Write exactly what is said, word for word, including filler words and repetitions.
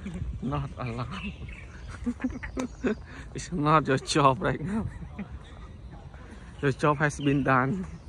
Not alarm. It's not your job right now. Your job has been done.